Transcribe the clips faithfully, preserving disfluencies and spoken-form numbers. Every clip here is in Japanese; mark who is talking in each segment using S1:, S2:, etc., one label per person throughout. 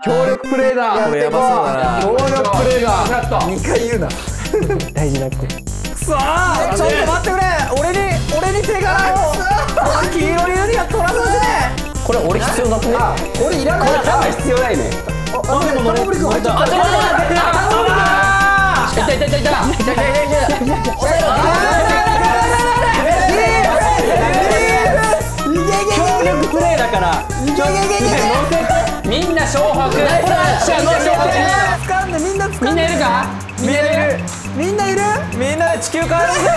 S1: 協力プレイだ。
S2: これやばそうだな。
S1: 協力プレイだ。
S3: にかい言うな。大事な子。くそー。ちょっと待ってくれ。俺に俺に手柄を。黄色いユニが取らさせ。
S2: これ俺必要なくね。
S3: 俺いらない。
S4: 多分必要ないね。
S3: あ、でもタモリ君入っちゃった。あ、
S4: いたいたいたいたいたいたいたい
S2: 協力プレイだから。
S4: みんな湘北。
S3: 掴んでみんな掴んで。
S4: みんないるか？
S3: みんないる。みんないる。
S2: みんなで地球変わるぜ。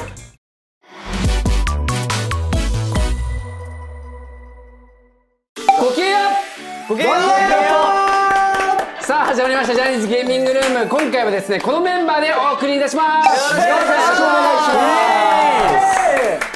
S4: ごきげんよう。
S2: ごきげんよう。
S4: さあ始まりましたジャニーズゲーミングルーム。今回はですねこのメンバーでお送りいたします。よろしくお願いします。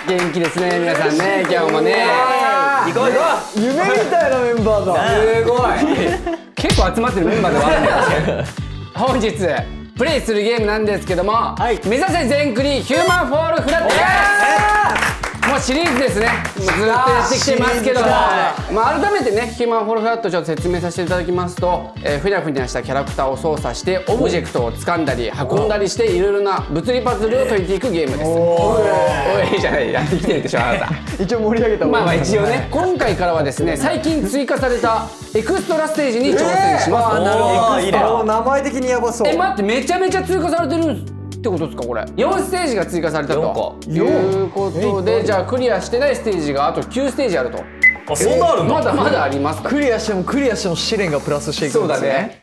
S4: 元気ですね皆さんね今日もね。
S2: 行こう行こう。
S3: 夢みたいなメンバーだ。
S4: すごい。結構集まってるメンバーではあるんですけど本日プレイするゲームなんですけども、はい、目指せ全クリヒューマンフォールフラット。もうシリーズですね。もうずっとやってきてますけども、まあ改めてねヒューマンフォールフラットちょっと説明させていただきますと、えー、ふにゃふにゃしたキャラクターを操作してオブジェクトを掴んだり運んだりしていろいろな物理パズルを解いていくゲームです。おいじゃないやってきてるでしょあなた。
S3: 一応盛り上げた。
S4: まあまあ一応ね今回からはですね最近追加されたエクストラステージに挑戦します。
S3: なるほど。いいね。名前的にやばそう。
S4: え待ってめちゃめちゃ追加されてるんですってことですかこれ。よんステージが追加されたということで、じゃあクリアしてないステージがあときゅうステージあると。
S2: あ、そんなあるの？
S4: まだまだあります。
S3: クリアしてもクリアしても試練がプラスしていくんですね。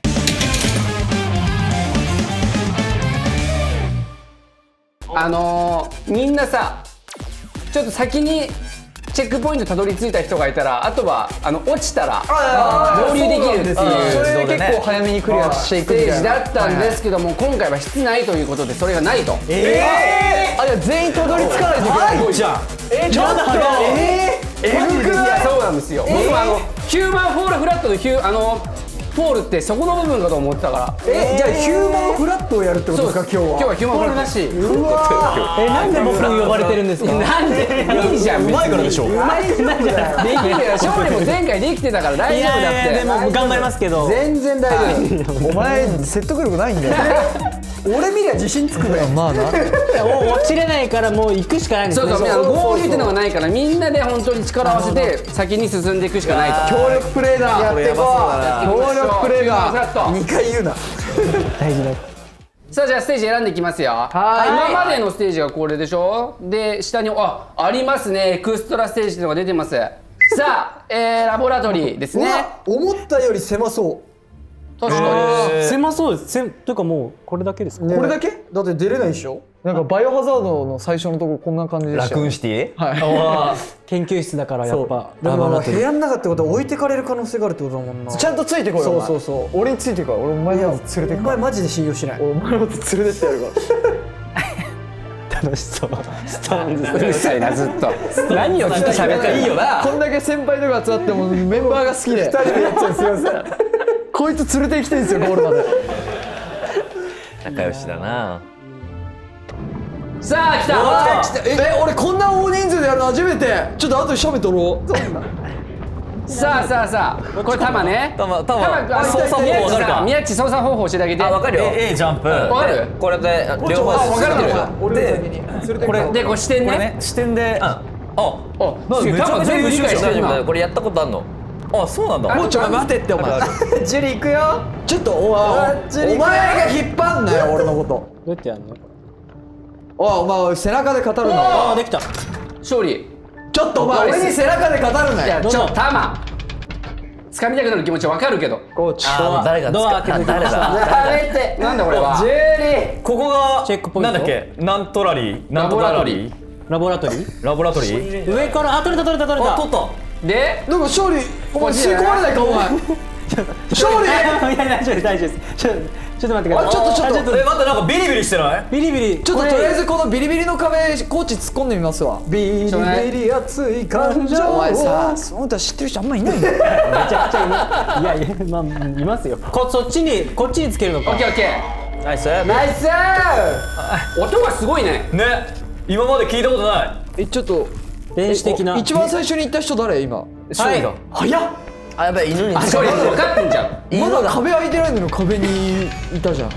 S4: あのー、みんなさちょっと先にチェックポイントたどり着いた人がいたらあとはあの落ちたら合流できるっていう
S3: それで結構早めにクリアしていく
S4: ステージだったんですけども今回は室内ということでそれがないと。
S3: えー、あ、いや全員たどり着かないといけない。
S2: じゃん。
S3: え、ちょっとえー、
S4: えぐくない？そうなんですよ。僕もあのヒューマンフォールフラットのヒューあのフォールってそこの部分かと思ってたから。
S3: え、じゃあヒューマンフラットをやるってことですか今日は？
S4: 今日はヒューマンフラットだし。
S3: うわ。
S2: え、なんで僕呼ばれてるんですか？
S4: なんで？いいじゃん。うまいからでしょ。うまいくないじゃん。できるよ。勝利も前回できてたから大丈夫だって。
S2: でも頑張りますけど。
S3: 全然大丈夫。お前説得力ないんだよ。俺見りゃ自信つくね。まあな。
S2: 落ちれないからもう行くしかないんですね。
S4: そうそう。合流ってのがないからみんなで本当に力を合わせて先に進んでいくしかないと。
S3: 協力プレイだ。やっていこう。協力プレイだ。にかい言うな。大事だ。
S4: さあじゃあステージ選んでいきますよ。はい。今までのステージがこれでしょ。で下にあありますね。エクストラステージっていうのが出てます。さあ、えー、ラボラトリーですね。
S3: 思ったより狭そう。
S4: 確かに
S2: 狭そうです。せというかもうこれだけですか？
S3: これだけ？だって出れないでしょ。なんかバイオハザードの最初のとここんな感じでした。ラクーンシティ？はい。
S2: 研究室だからやっぱ
S3: ラボラトリー。部屋の中ってことは置いてかれる可能性があるってことだもんな。ちゃんとついてこいよ。そうそうそう。俺についてこい。俺お前の連れてくから。お前マジで信用しない。お前のこと連れてってやるから。
S2: 楽しそう。
S4: ストーンズうるさいなずっと。何をずっと喋っていいよな。
S3: こんだけ先輩とか集まってもメンバーが好きで。ふたりでやっちゃう。すいません。こいつ連れて行きたいんですよゴールまで。
S2: 仲良しだな。
S4: さあ来た。
S3: え、俺こんな大人数でやるの初めて。ちょっと後で写メ撮ろう。
S4: さあさあさあこれ玉ね。
S2: 玉玉。操作方法わかるか？
S4: 宮地操作方法教えてあげて。
S2: あ、わかるよ。A ジャンプ。
S4: わかる？
S2: これで両方
S4: 分かれてる。でこれでこれ視点ね。
S2: 視点で。あ、あ、
S4: めちゃめちゃ優秀じゃん。
S2: これやったことあんの？あ、そうなんだ。
S3: もうちょっと待てってお前。ジュリ行くよ。ちょっとお前が引っ張んなよ俺のこと。
S2: どうやってやんの？
S3: おお前背中で語るな。
S2: ああできた。
S4: 勝利。
S3: ちょっとお前俺に背中で語るなよ。
S4: ちょっと玉。掴みたくなる気持ちわかるけど。
S3: コーチ。
S2: 誰がドア開けて誰だ？
S4: 誰って。なんだこれは。
S3: ジュリ。
S2: ここがチェックポイント。なんだっけ？なんとラリー。なんとラリー。ラボラトリー？ラボラトリー？上からあ取れた取れた取れた。取った。
S4: で、
S3: なんか勝利、お前吸い込まれないかお前。勝利。
S2: いや大丈夫大丈夫です。ちょちょっと待ってください。
S3: ちょっとちょっと。
S2: え待ってなんかビリビリしてない？ビリビリ。
S3: ちょっととりあえずこのビリビリの壁コーチ突っ込んでみますわ。ビリビリ熱い感情。お前さ、その歌知ってる人あんまいないんだよ。めちゃくちゃいる。いやいやまあいますよ。こそっちにこっちにつけるのか。
S4: オッケーオッケ
S2: ー。ナイス
S4: ナイス。音がすごいね。
S2: ね。今まで聞いたことない。
S3: えちょっと。
S2: 電子的な。
S3: 一番最初に行った人誰今？
S2: はい。
S3: 早っ。
S2: あやばい犬に。
S4: あ、勝利分かってんじゃん。
S3: まだ壁開いてないのに壁にいたじゃん。
S4: う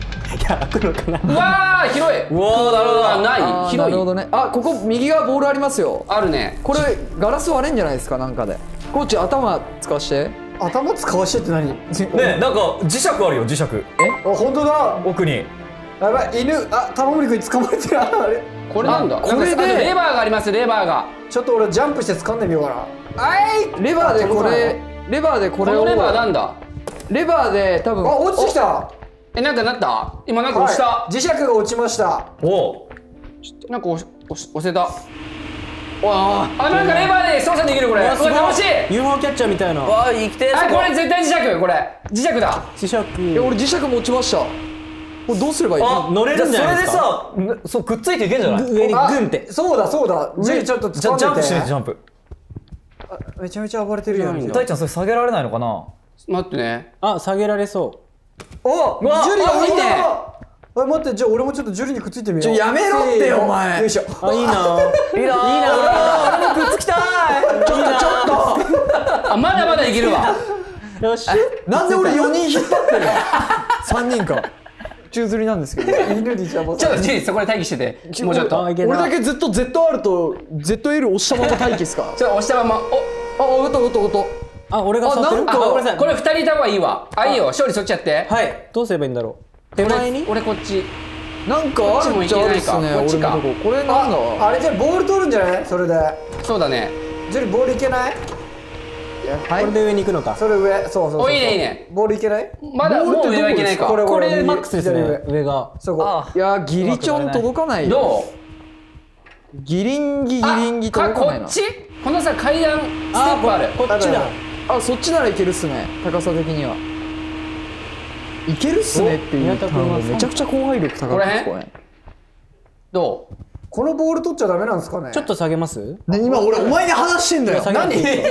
S4: わー広い。
S2: うわーなるほど。
S4: ない広い。
S3: なるほどね。あ、ここ右側ボールありますよ。
S4: あるね。
S3: これガラス割れんじゃないですか、なんかで。コーチ頭使わして。
S1: 頭使わしてって何？
S2: ねえ、なんか磁石あるよ、磁石。
S1: あ、本当だ。
S2: 奥に。
S1: やばい、犬、あ、玉森君に捕まえてる。あれ。
S4: これなんだ。
S3: これで
S4: レバーがあります。レバーが。
S1: ちょっと俺ジャンプして掴んでみようかな。あい。
S3: レバーでこれ、レバーでこれを。
S4: このレバーなんだ。
S3: レバーで多分。
S1: あ、落ちてきた。
S4: え、なんかなった？今なんか押した。
S1: 磁石が落ちました。
S2: お。
S4: なんか押し押し押せた。わあ。あ、なんかレバーで操作できるこれ。うわ楽しい。
S3: ユーフォー キャッチャーみたいな。
S2: わあ、生きてる。
S4: あ、これ絶対磁石これ。磁石だ。
S3: 磁石。え、俺磁石も落ちました。これどうすればいい？あ、
S2: 乗れるんじゃないですか。それでさ、そうくっついていけんじゃない？
S3: 上にグンって。
S1: そうだそうだ。上ちょっと
S2: じゃジャンプしてジャンプ。
S1: めちゃめちゃ暴れてるやん。
S2: 大ちゃんそれ下げられないのかな？
S4: 待ってね。
S3: あ、下げられそう。
S1: お、ジュリがいいね。あ、待って、じゃあ俺もちょっとジュリにくっついてみよう。ちょ、やめろってよお前。よいしょ。
S3: あ、いいな。いいな。いいな。俺もくっつきたい。ちょっとちょっと。
S4: あ、まだまだいけるわ。
S3: よし。なんで俺よにん引っ張ってるの？さんにんか。宙吊りなんですけど。犬にじゃあもう。
S4: ちょっとジュリそこで待機してて。もうちょっと。
S3: 俺だけずっと ゼットアール と ゼットエル 押したまま待機ですか？
S4: ちょっと押したまま。お、
S3: あ、おっとおっとおっと。あ、俺が触ってる？
S4: あ、ごめんなさい。これふたりいた方がいいわ。あ、いいよ。勝利そっちやって。
S3: はい。どうすればいいんだろう。手前に？
S4: 俺こっち。
S3: なんかあるっちゃあるっすね。
S4: こっちか。
S3: これなんだ？
S1: あれじゃボール取るんじゃない？それで。
S4: そうだね。
S1: ジュリボールいけない？
S3: はい。これで上に行くのか。
S1: それ上。そうそうそう。
S4: お、いいねいいね。
S1: ボールいけない？
S4: まだもう上はいけないか。
S3: これこれマックスですね。上が。
S1: そこ。
S3: いやギリチョン届かないよ。
S4: ど
S3: う？ギリンギギリンギ届かないな。
S4: こっち？このさ階段ステップある。
S3: こっちだ。あ、そっちならいけるっすね。高さ的には。いけるっすねって言ったのめちゃくちゃ広範囲力高くないですかね。
S4: どう？
S1: このボール取っちゃダメなんですかね。
S3: ちょっと下げます？ね、今俺お前に話してんだよ。何？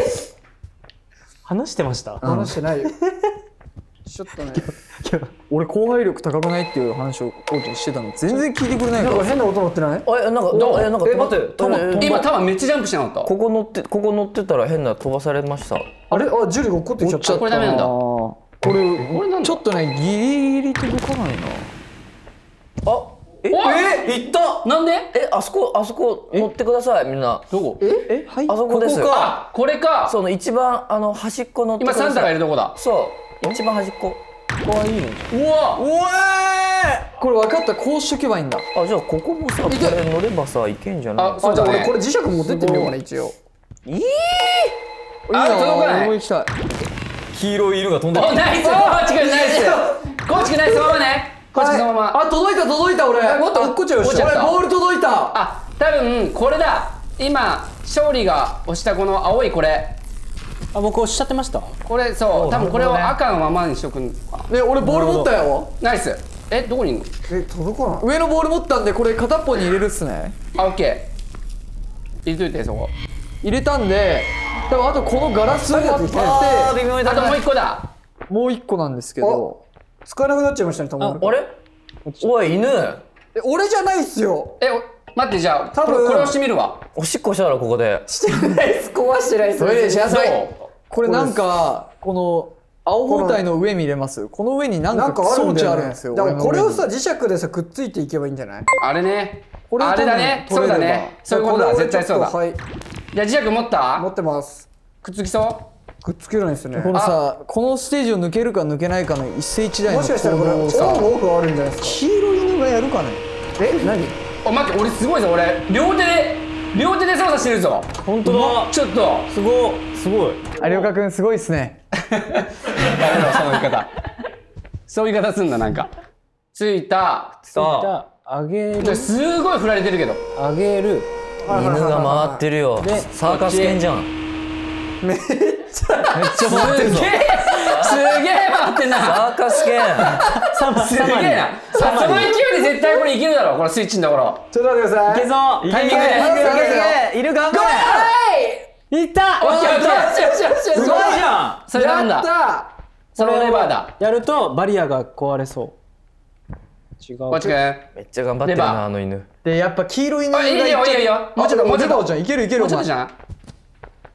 S3: 話してました？
S1: 話してないよ。ちょっとね。
S3: 俺広範囲力高くないっていう話をコーチにしてたの全然聞いてくれないから。
S1: なんか変な音乗ってない？
S2: え、なんかどう？え、なんか待って。
S4: 今多分めっちゃジャンプしてなかった。
S2: ここ乗ってここ乗ってたら変な飛ばされました。
S1: あれ？あ、ジュリが怒ってきちゃった。
S4: これダメなんだ。
S3: これちょっとねギリギリ届かないな。
S2: あ、え、え、行った。なんで？え、あそこあそこ乗ってくださいみんな。
S4: どこ？
S3: え？え、はい。
S2: あそこです。
S4: ここか。これか。
S2: その一番あの端っこ乗ってください。
S4: 今サンタがいるとこだ。
S2: そう。一番端っこ。
S3: ここはいいね。
S4: うわ。
S3: うわー。これ分かった。こうしとけばいいんだ。
S2: あ、じゃあここもさこれ乗ればさいけんじゃない？
S4: あ、そうじゃね。
S1: これ磁石持ってってみようかな一応。
S2: いい。
S4: あ、届かない。
S3: もう行きたい。
S2: 黄色い犬が飛んで
S4: お、ナイス。コーチくんナイス。コーチくんナイス。そのままね。コーチくんそのまま。
S3: あ、届いた届いた俺。
S1: もっと落っこっちゃうよ。
S3: 俺ボール届いた。
S4: あ、多分これだ。今勝利が押したこの青いこれ。
S3: あ、僕押しちゃってました。
S4: これそう。多分これを赤のままにしとくんか。
S3: ね、俺ボール持ったよ。
S4: ナイス。え、どこにいんの？
S1: え、届かない。
S3: 上のボール持ったんでこれ片っぽに入れるっすね。
S4: あ、オッケー。入れといてそこ。
S3: 入れたんで、多分あとこのガラスをやって、
S2: あー微妙に
S4: あともう一個だ。
S3: もう一個なんですけど。
S1: 使えなくなっちゃいましたね、たまに。
S2: あれ？おい犬。
S1: え、俺じゃないっすよ。
S4: え、待ってじゃあ
S1: 多分
S4: これをしてみるわ。
S2: おしっこしたらここで。
S1: してないっす。壊してないっす。
S3: トイレしなさい。
S4: どう？
S3: これなんかこの青包帯の上見れます？この上になんか装置あるんですよ。
S1: だからこれをさ磁石でさくっついていけばいいんじゃない？
S4: あれね。
S3: これ
S4: あれだね。そうだね。そういうことだ。絶対そうだ。
S1: はい。
S4: じゃあ磁石持った？
S1: 持ってます。
S4: くっつきそう？
S1: くっつけないですね。
S3: このさ、このステージを抜けるか抜けないかの一世一代の
S1: もしかしたらこれオン
S3: さ、
S1: オフあるんじゃないですか。
S3: 黄色い犬がやるかね。
S1: え、何？
S4: お、待って俺すごいぞ俺両手で両手で操作してるぞ。
S2: 本当だ。
S4: ちょっと
S2: すごいすごい。
S3: 有岡くんすごいっすね。
S4: ダメだその言い方。そういう言い方すんだなんか。ついた。
S2: さ
S3: あげる。
S4: すごい振られてるけど。
S3: あげる。
S2: あ犬が回ってるよ。サーカス犬じゃん。
S1: めっちゃめっちゃ
S2: 回ってるぞ。
S4: すげえ回ってんな。
S2: サーカス犬。
S4: すげえな。その勢いで絶対これいけるだろこのスイッチのところ。
S1: ちょっと待ってください。
S3: いけぞ。
S4: タイミングで。
S3: いる頑張れ。いった。
S4: オッケーオッケー。よしよしよし。
S2: すごいじゃん。
S4: それなん
S1: やっ
S4: だ。
S1: た。
S4: そのレバーだ。
S3: やるとバリアが壊れそう。違う。
S4: こっちくん。
S2: めっちゃ頑張ってるなあの犬。
S3: でやっぱ黄色い犬が
S4: あ、いいよいいよいいよ。もうちょっともうちょっと。
S3: いけるいける。
S4: もうちょっとじゃん。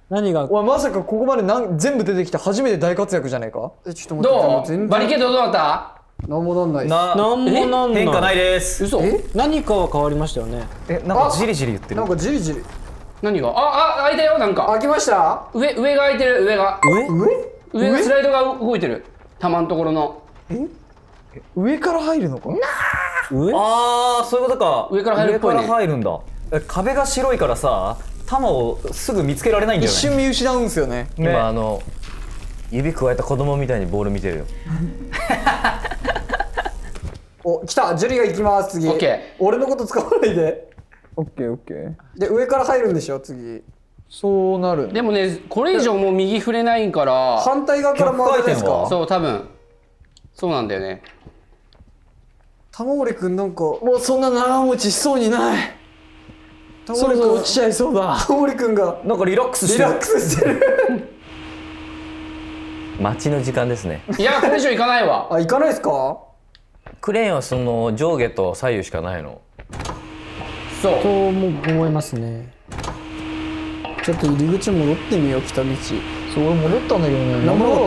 S3: 何が
S1: おいまさかここまでなん全部出てきて初めて大活躍じゃねえか。えちょっと待って
S4: どうバリケードどうだった？
S1: なんもなんないです。
S2: な
S3: なんもなんない
S2: 変化ないです。
S4: 嘘？
S3: 何かは変わりましたよね。
S2: えなんかジリジリ言ってる。
S1: なんかジリジリ
S4: 何が？ああ開いたよなんか。
S1: 開きました。
S4: 上上が開いてる上が。
S3: 上？
S4: 上のスライドが動いてる。玉のところの。
S1: え？上から入るのか？
S3: 上？
S2: ああそういうことか。
S4: 上から入るっぽいね。
S2: 上から入るんだ。壁が白いからさ、球をすぐ見つけられないんだよね。
S1: 一瞬見失うんですよね。
S2: ね今あの指くわえた子供みたいにボール見てるよ。
S1: お来たジュリが行きます次。
S4: オッケー。
S1: 俺のこと使わないで。
S3: オッケーオッケー。
S1: で上から入るんでしょ次。そうなる。
S4: でもねこれ以上もう右触れないんから。
S1: 反対側から回るんですか。
S4: そう多分そうなんだよね。
S1: 玉森くんなんかもうそんな長持ちしそうにない。玉森くん落ちちゃいそうだ。玉森くんが
S2: なんかリラックスしてる。
S1: リラックスしてる。
S5: 待ちの時間ですね。
S4: いやこれ以上行かないわ。
S1: あ行かないですか。
S5: クレーンはその上下と左右しかないの。
S4: そう
S3: とも思いますね。
S1: ちょっと入り口戻ってみよう来た道。
S3: そう俺戻ったんだけどね。
S1: 何もなかった。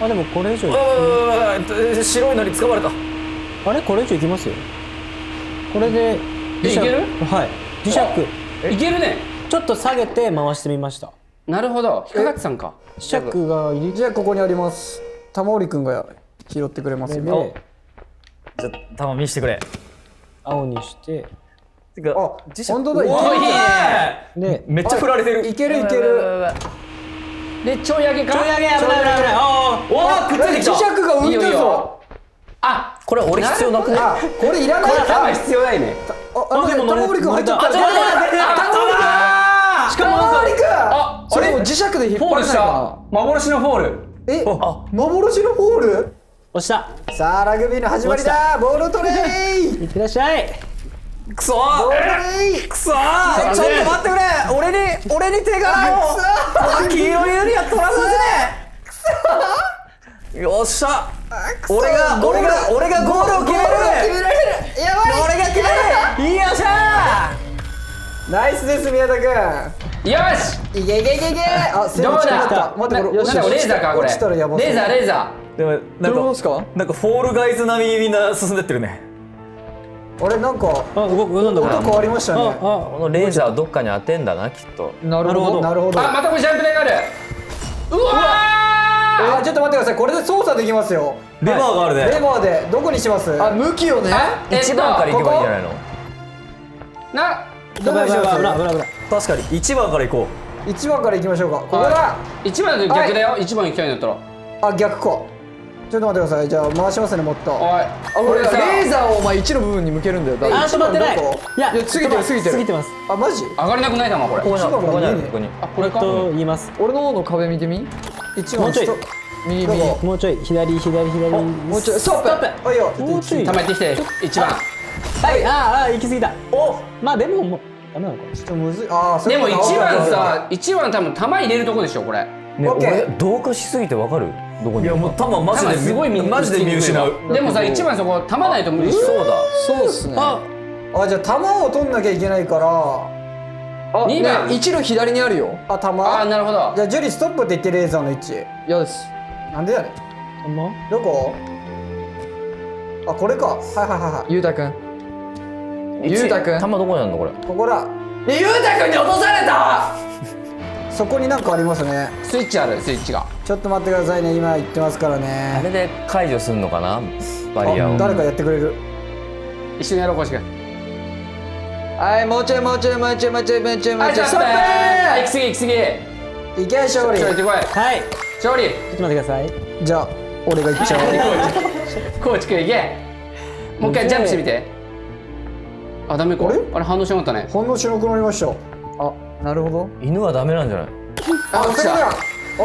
S3: あでもこれ以上
S2: 白いのに掴まれた。
S3: あれこれ以上いきますよ。これで
S4: えいける？
S3: はい磁石
S4: いけるね。
S3: ちょっと下げて回してみました。
S4: なるほど引っかかってたんか。
S3: 磁石が入り
S1: じゃあここにあります。玉森くんが拾ってくれますよ。
S2: じゃあ球見してくれ。
S3: 青にして
S2: てか
S1: あ本当だいける。
S2: おいいね。
S3: で
S2: めっちゃ振られてる。
S1: いけるいける。
S4: でちょい上げか。
S3: ちょい上げ危ない危ない危ない。
S2: おおくっついてきた。
S1: 磁石が浮いてるぞ。
S4: あ
S5: これ俺必要なくね？
S1: あこれいらない。
S4: これ多分必要ないね。
S1: ああでも玉森くん入っちゃった。
S2: あちょっと待って
S1: あしかも玉森くん。
S4: あ
S1: それも磁石で引っ張れないか
S4: 幻のフォール。
S1: な。え幻のボール。
S3: 押した。
S1: さあラグビーの始まりだ。ボールを取れー。
S3: いってらっしゃい。
S2: くそ
S1: ボール取れー。
S2: くそちょっと待ってくれ。俺に俺に手柄を。黄色いユニは取らさせね。よっしゃ。俺が俺が俺がゴールを決める。
S1: 決められる。やばい。
S2: 俺が決める。よっしゃ。
S1: ナイスです宮田くん。
S4: よし。
S1: いけいけいけいけ。あ
S4: どうだ。
S1: 待ってこれ
S4: なんかレーザーかこれ。レ
S1: 落ちたらやばそう。
S4: ーザーレーザ
S2: でもなん
S1: どういうことですか。
S2: なんかフォールガイズ並みにみんな進んでってるね。
S1: あれなんか
S3: あ動くなんだこれ。
S1: 音変わりましたね。
S3: あ
S5: このレーザーどっかに当てんだなきっと。
S1: なるほどなるほ
S4: ー。
S1: ど。
S4: あまたこれジャンプ台がある。うわ
S1: あちょっと待ってください。これで操作できますよ。
S2: レバーがあるね。
S1: レバーでどこにします。あ向きをね。
S5: 一番から行けばいいんじゃないの？
S4: な
S1: どこにします。
S3: 危ない危ない危ない。
S2: 確かに一番から行こ
S1: いちばんからいきましょうか。ここだ。
S4: 一番だと逆だよ。一番行きたいんだったら。
S1: あ逆か。ちょっと待ってください。じゃあ回しますねもっと。
S4: おい。
S1: あこれレーザーをお前いちの部分に向けるんだよ。
S3: あ止まってない。いや
S1: 過ぎてる過ぎてる
S3: 過ぎてます。
S1: あマジ。
S4: 上がれなくない玉これ。
S5: ここにあるここにあるここに。
S4: あこれか。
S3: と言います。
S1: 俺の方の壁見てみ。一番
S3: もうちょい
S1: 右右。
S3: もうちょい左左左。
S1: もうちょいストップ。はいよ。
S3: もうちょい。
S4: 玉やってきて一番。
S3: はいああ行き過ぎた。おまあでももうダメなのか。
S1: ちょっとむずい。ああ
S4: でも一番さ一番多分玉入れるとこでしょこれ。
S5: う。ね俺同化しすぎてわかる？どこ
S2: う。
S5: に？
S2: いやもう球マジ
S4: 玉
S2: です
S4: ごい見
S2: マジで見失う。
S4: でもさ一番そこ玉ないと無理し
S5: そうだ。
S1: そうっすね。
S3: あ
S1: あじゃあ球を取んなきゃいけないから。あ
S4: にばん
S1: いちの左にあるよ。あ球。
S4: ああなるほど。
S1: じゃあジュリストップって言ってレーザーの位置。嫌です。なんでやねん。
S3: ほんま？
S1: どこ？あこれか。はいはいはいはい。ゆうたくん。ゆうたくん。
S5: 玉どこにあるのこれ？
S1: ここだ。
S4: ゆうたくんに落とされた。
S1: そこになんかありますね。
S4: スイッチあるスイッチが。
S1: ちょっと待ってくださいね。今言ってますから
S5: あ
S1: ね。
S5: れで解除するのかなバリアを。
S1: あ誰かやってくれる。
S4: 一緒にやろうこしくん。
S1: はいもうちょいもうちょいもうちょいもうちょいもうちょいもうちょい。
S4: はいストップ。行き過ぎ行き過ぎ。
S1: いけ勝利。
S4: ちょい行ってこい。
S3: はい
S4: 勝利。
S3: ちょっと待ってください。
S1: じゃあ俺が行っちゃう。
S4: コーチくん行け。もう一回ジャンプしてみて。あダメか。
S1: あれ
S4: あれ反応しなかったね。
S1: 反応しなくなりました。あなるほど。
S5: 犬はダメなんじゃない？
S1: あ
S4: 落ちた。
S1: あ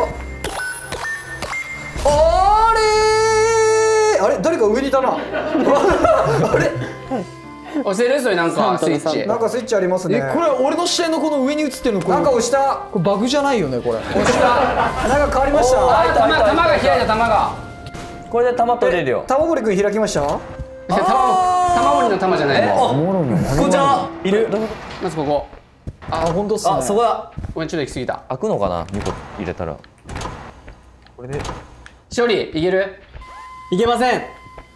S1: あれーあれ誰か上にいたな。あれ
S4: 押せるそれなんかスイッチ。
S1: なんかスイッチありますね。
S6: えこれ俺の視点のこの上に映ってるのこれ
S1: なんか押した。
S6: これバグじゃないよねこれ。
S1: 押した。なんか変わりました。
S4: あ玉玉が開いた玉が。
S5: これで玉取れるよ。
S1: 玉森くん開きました。
S4: 玉玉森の玉じゃないの。
S2: ここじゃいる。
S4: まずここ。
S1: あ、本当っすね。
S2: あ、そこだ。
S4: ごめん、ちょっと行き過ぎた。
S5: 開くのかな、にこ入れたら。
S2: これで
S4: 勝利いける？
S3: いけません。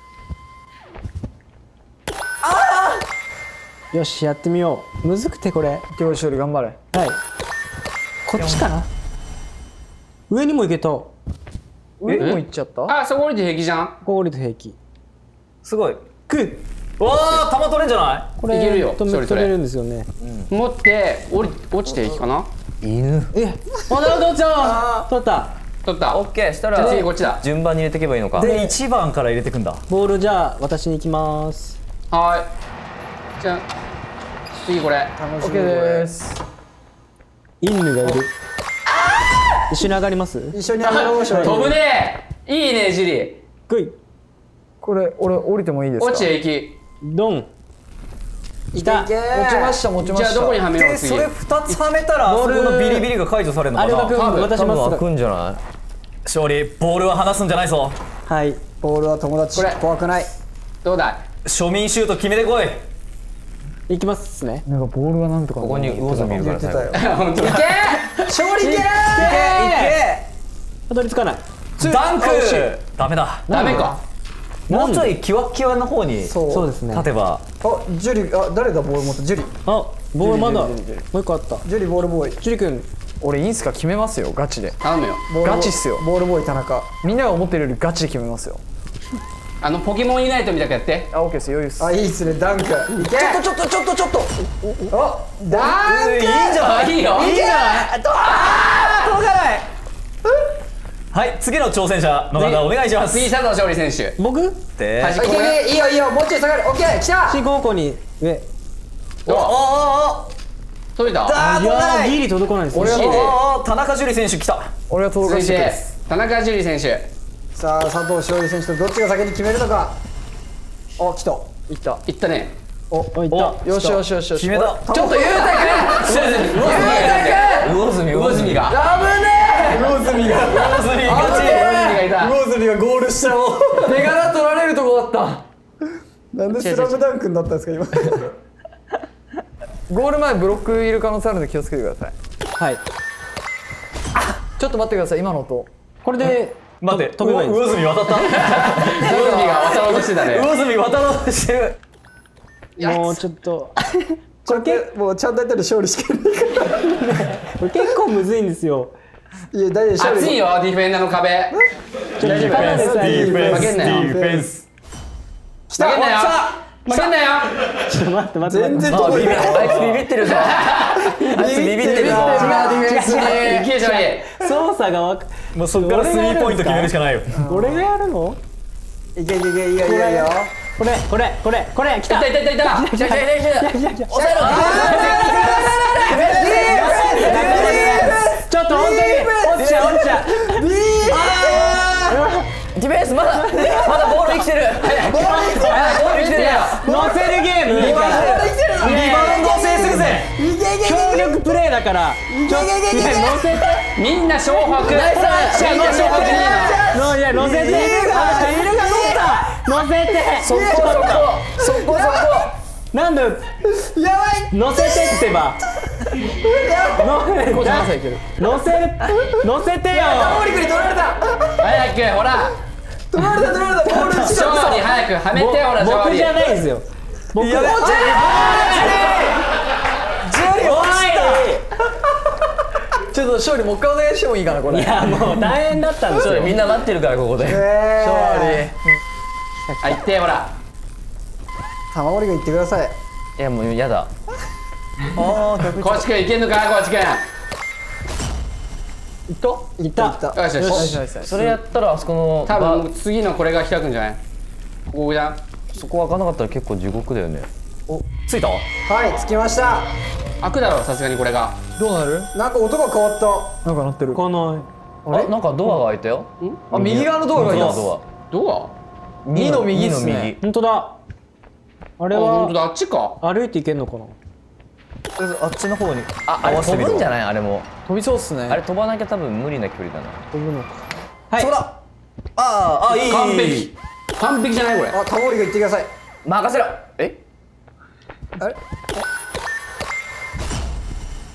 S3: よし、やってみよう。むずくてこれ。
S1: 手を処理頑張れ。
S3: はい。こっちかな。上にも行けた。こ
S1: 上にも行っちゃった？
S4: あ、そこ降りて平気じゃん。
S3: こ降りて平気。
S2: すごい。
S3: く。
S2: わあ、弾取れんじゃない？
S3: これ
S4: いけるよ
S3: 止め
S4: それそれ
S3: 止めるんですよね。
S4: 持って降り落ちて平気かな。
S5: 犬。
S3: え、あ、なるほど、じゃあ取った。
S4: 取った
S5: オッケーした
S4: じゃあ
S5: ら
S4: 次こっちだ。
S5: 順番に入れていけばいいのか。
S2: で、いちばんから入れてくんだ。
S3: ボールじゃあ私に行きます。
S4: はーい。じゃあ次これ。
S1: 楽しみです。
S3: 犬がいる。一緒に上がります？
S1: 一緒に上がろう。
S4: 飛ぶね。いいねジリ。
S3: グイ。
S1: これ俺降りてもいいですか？
S4: 落ちて平気。
S3: ドン。いた。
S1: 持ちました持ちました。
S4: じゃあどこにはめよう
S2: で、
S4: 次。
S2: それふたつはめたら、そこのビリビリが解除されるのか
S3: あれが
S2: な。
S3: くん渡し
S5: 多分開
S3: ます。
S5: くんじゃない？
S2: 勝利、ボールは離すんじゃないぞ。
S3: はい。
S1: ボールは友達。
S4: これ
S1: 怖くない。
S4: どうだい。
S2: 庶民シュート決めてこい。
S3: 行きますね。
S1: なんかボールはなんとか。
S5: ここに魚住いるから
S1: 言ってた
S5: 最後。
S1: よ。
S4: 本当だ。
S1: 勝利いけー。い
S3: たどり着かない。
S2: ダンク。ダメだ。
S4: ダメか。
S2: もうちょいキワッキワの方に
S1: そう。
S3: そうですね。
S2: 立てば。
S1: あ、ジュリ、あ、誰だボール持ったジュリ。
S3: あ、ボールまだも
S1: ジュリジュリジュリ
S3: う一個あった。
S1: ジュリボールボーイ。
S3: ジュリ君。
S1: 俺いいんすか？決めますよガチで。
S4: 頼むよ。
S1: ボールボーイ
S6: ガチっすよ。
S1: ボールボーイ田中。
S6: みんなが思ってるよりガチで決めますよ。
S4: あのポケモンユナイトみたくやって。
S6: あ、オッケーです。余裕です。
S1: あ、いいっすねダンク。いけ。ちょっとちょっとちょっとちょっと。あ、ダンク。
S2: いいんじゃない？
S4: いいよ。
S2: いいんじゃない？届かない。はい、次の挑戦者の方お願いします。
S4: 次佐藤勝利選手。
S3: 僕？
S2: で、
S4: 端っこ
S1: いけいけいいよいいよもうちょい下がる。オッケー来た。
S3: 進行校に上。
S2: おおおお。
S4: 取れた。
S2: あー、
S3: い
S2: 届かない。
S3: やーギリ届かないですね。
S4: 惜しいね。
S2: おお、田中樹選手来た。
S6: 俺は届
S4: 続いて
S6: かしてくです。
S4: 田中樹選手。
S1: さあ佐藤勝利選手とどっちが先に決めるのか。あ、来た。
S6: いった。
S4: いったね。
S3: お、いった。
S6: よしよしよしよし。
S2: 決めた。
S4: ちょっとゆうたくん。
S5: 魚住
S4: 魚住が。
S1: 魚住が
S2: 魚住
S4: 魚
S2: ガチ。
S4: 住がいた。
S1: 魚住がゴール下を。
S6: 手柄取られるとこだった。
S1: なんでスラムダンクになったんですか今。
S6: ゴール前ブロックいる可能性あるので気をつけてください。
S3: はい。
S6: ちょっと待ってください。今の音。
S3: これで
S2: 待って、
S3: 飛べばいいんです。
S2: 魚住渡った。
S4: 魚住が渡ろうとしてたね。
S2: 魚住渡ろうとしてる。
S3: もうちょっと。
S1: これけもうちゃんとやったら勝利しかないか
S3: これ結構むずいんですよ。
S1: ら。いや大丈夫勝利。
S4: 熱いよディフェンダーの壁。
S3: 大丈夫。ただでさえ
S4: 負けんなよ。
S2: ディフェンス。
S4: 負けんなよ。負けんなよ。
S3: ちょっと待って待って。
S1: 全然
S2: あ、
S1: 届いてない。
S2: ビビあいつビビってるぞ。あいつビビってるぞ。
S1: ディフェンスに。
S4: いけ勝利。
S3: 操作がわか。
S2: もうそっからスリーポイント決めるしかないよ。
S3: 俺がやるの？
S1: いけいけいけいいよいいよいいよ。
S3: これこれこれこれ来た。
S4: いたいたいたいた。
S5: 来た来た来た来た。抑えろ。
S3: ちょっと本当に落ちちゃう落ちちゃう。
S5: ディフェンスまだまだボール生きてる。ボール生きてるよ。
S3: 乗せるゲーム。
S2: リバウンド制するぜ。
S3: 協力プレーだから。ちょっと乗せて。
S4: みんな湘北。みんな湘北にいいの。
S3: のいや乗せて。あ、イルが乗った。乗せて。
S1: そこそこそこそこ。
S3: なんで
S1: やばい。
S3: 乗せてってば。の乗せる乗せてよ。
S1: タモリ君に取られた。
S4: 早くほら。
S1: 取られた取られた。ボール
S4: 勝利早くはめてほら勝利。
S3: 僕じゃないですよ。僕
S2: やべ。ジュリ落ち
S6: ちょっと勝利もう一回お願いしてもいいかなこれ。
S3: いやもう大変だったんですよ。
S5: みんな待ってるからここで。
S6: 勝利。
S4: あ行ってほら。
S1: 玉森が言ってください。
S5: いやもうやだ。
S2: ああ、
S4: コーチくんいけんのかコーチくん。
S3: いったいった。
S4: よしよし。
S6: よしよし。
S5: それやったらあそこの
S4: 多
S5: バ
S4: 分次のこれが開くんじゃない？ここじゃん。
S5: そこ開かなかったら結構地獄だよね。
S2: ついた。
S1: はい着きました。
S4: 開くだろさすがにこれが。
S6: どうなる？
S1: なんか音が変わった。
S6: なんか鳴ってる。
S3: この
S5: あなんかドアが開いたよ。
S6: あ右側のドアが開いた。
S5: ドア
S4: どう？
S6: にの右っすね。
S5: にの右。
S3: 本当だ。あれ
S4: あ本当
S3: は
S4: だあっちか。
S3: 歩いていけんのかな。
S2: あっちの方に。
S5: ああれ飛ぶんじゃないあれも。
S6: 飛びそうっすね。
S5: あれ飛ばなきゃ多分無理な距離だな。
S3: 飛ぶのか。はい。
S2: そうだ。ああ、あいい。
S4: 完璧。完璧じゃないこれ。
S1: あタモリが言ってください。
S5: 任せろ。え？
S1: あれ